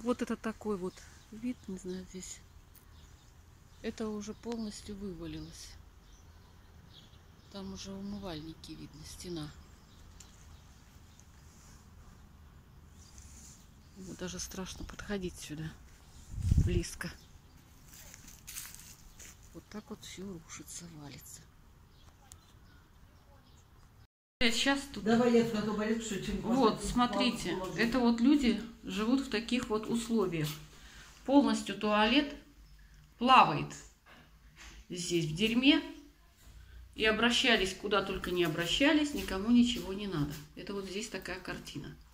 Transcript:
Вот это такой вот вид, не знаю, здесь. Это уже полностью вывалилось. Там уже умывальники видно, стена. Вот даже страшно подходить сюда близко. Вот так вот все рушится, валится. Сейчас тут... Давай я скажу больше, чем... Вот, смотрите, это вот люди живут в таких вот условиях. Полностью туалет плавает здесь в дерьме. И обращались, куда только не обращались, никому ничего не надо. Это вот здесь такая картина.